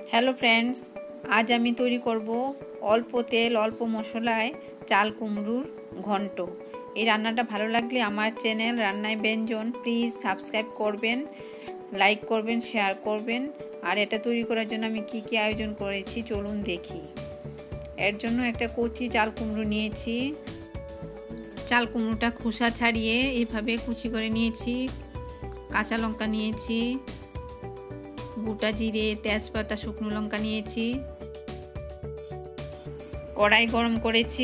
Hello friends, আজ আমি তৈরি করব অল্প তেল অল্প মশলায় চাল কুমড়োর ঘন্ট। এই রান্নাটা ভালো লাগলে আমার চ্যানেল রান্নায় ব্যঞ্জন প্লিজ সাবস্ক্রাইব করবেন, লাইক করবেন, শেয়ার করবেন। আর এটা তৈরি করার জন্য আমি কি কি আয়োজন করেছি চলুন দেখি। এর জন্য একটা কচি চাল কুমড়ো নিয়েছি। চাল কুমড়োটা খোসা ছাড়িয়ে এইভাবে কুচি করে নিয়েছি। কাঁচা লঙ্কা নিয়েছি, গোটা জিরে, তেজপাতা, শুকনো লঙ্কা নিয়েছি। কড়াই গরম করেছি।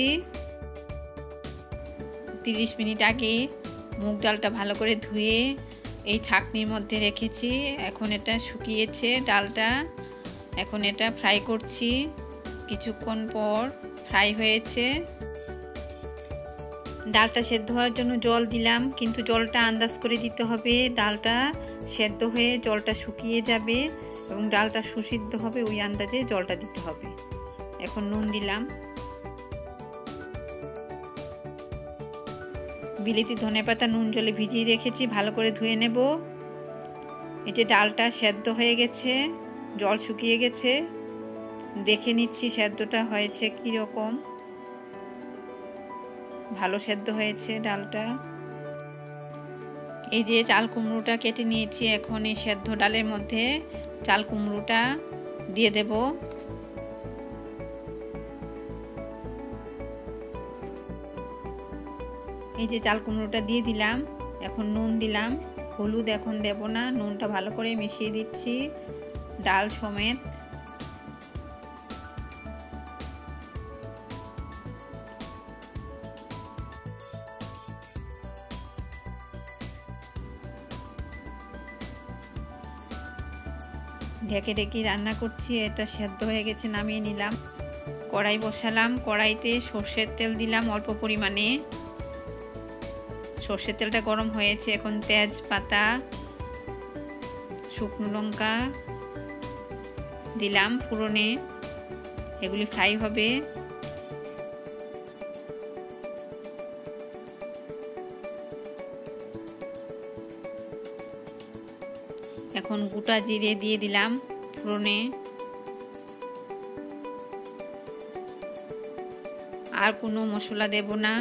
30 মিনিট আগে মুগ ডালটা ভালো করে ধুয়ে এই ছাঁকনির মধ্যে রেখেছি। এখন এটা শুকিয়েছে ডালটা, এখন এটা ফ্রাই করছি। কিছুক্ষণ পর ফ্রাই হয়েছে। ডালটা সেদ্ধ হওয়ার জন্য জল দিলাম, কিন্তু জলটা আন্দাজ করে দিতে হবে। ডালটা সেদ্ধ হয়ে জলটা শুকিয়ে যাবে এবং ডালটা সুসিদ্ধ হবে, ওই আন্দাজে জলটা দিতে হবে। এখন নুন দিলাম। বিলেতি ধনেপাতা নুন জলে ভিজিয়ে রেখেছি, ভালো করে ধুয়ে নেব। এই যে ডালটা সেদ্ধ হয়ে গেছে, জল শুকিয়ে গেছে। দেখে নিচ্ছি সেদ্ধটা হয়েছে কীরকম। ভালো সেদ্ধ হয়েছে ডালটা। এই যে চাল কুমড়োটা কেটে নিয়েছি, এখন এই সেদ্ধ ডালের মধ্যে চাল কুমড়োটা দিয়ে দেব। এই যে চাল কুমড়োটা দিয়ে দিলাম। এখন নুন দিলাম, হলুদ এখন দেব না, নুনটা ভালো করে মিশিয়ে দিচ্ছি ডাল সমেত। ঢেকে ঢেকে রান্না করছি। এটা সেদ্ধ হয়ে গেছে, নামিয়ে নিলাম। কড়াই বসালাম, কড়াইতে সর্ষের তেল দিলাম অল্প পরিমাণে। সর্ষের তেলটা গরম হয়েছে, এখন তেজপাতা, শুকনো লঙ্কা দিলাম ফোড়নে। এগুলি ফ্রাই হবে। এখন গোটা জিরে দিয়ে দিলাম ফোড়নে। আর কোনো মশলা দেব না।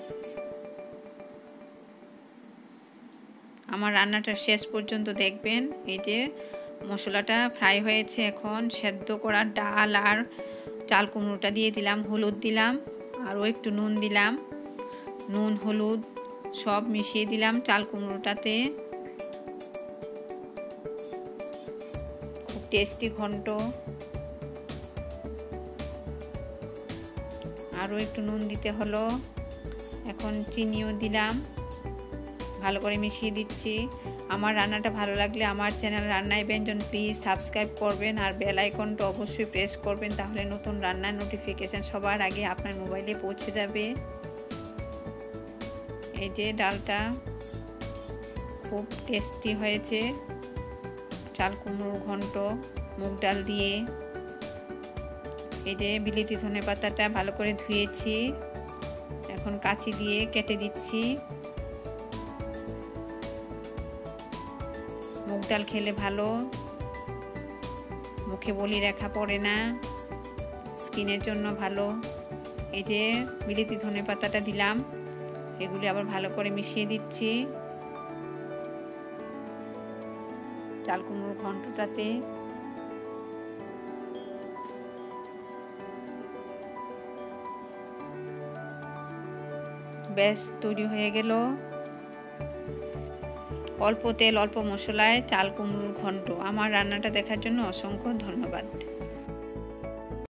আমার রান্নাটা শেষ পর্যন্ত দেখবেন। এই যে মশলাটা ফ্রাই হয়েছে, এখন সেদ্ধ করা ডাল আর চাল কুমড়োটা দিয়ে দিলাম। হলুদ দিলাম, আরও একটু নুন দিলাম। নুন হলুদ সব মিশিয়ে দিলাম চাল কুমড়োটাতে। খুব টেস্টি ঘন্ট। আরও একটু নুন দিতে হলো। এখন চিনিও দিলাম, ভালো করে মিশিয়ে দিচ্ছি। আমার রান্নাটা ভালো লাগলে আমার চ্যানেল রান্নায় ব্যঞ্জন প্লিজ সাবস্ক্রাইব করবেন, আর বেল আইকনটা অবশ্যই প্রেস করবেন, তাহলে নতুন রান্নার নোটিফিকেশান সবার আগে আপনার মোবাইলে পৌঁছে যাবে। এই যে ডালটা খুব টেস্টি হয়েছে, চাল কুমড়োর ঘন্ট মুগ ডাল দিয়ে। এই যে বিলেতি ধনেপাতাটা ভালো করে ধুয়েছি, এখন কাঁচি দিয়ে কেটে দিচ্ছি। মুগ ডাল খেলে ভালো, মুখে বলি রেখা পড়ে না, স্কিনের জন্য ভালো। এই যে বিলেতি ধনেপাতাটা দিলাম, এগুলি আবার ভালো করে মিশিয়ে দিচ্ছি চাল কুমড়োর ঘন্টটাতে। বেশ তৈরি হয়ে গেল অল্প তেল অল্প মশলায় চাল কুমড়োর ঘন্ট। আমার রান্নাটা দেখার জন্য অসংখ্য ধন্যবাদ।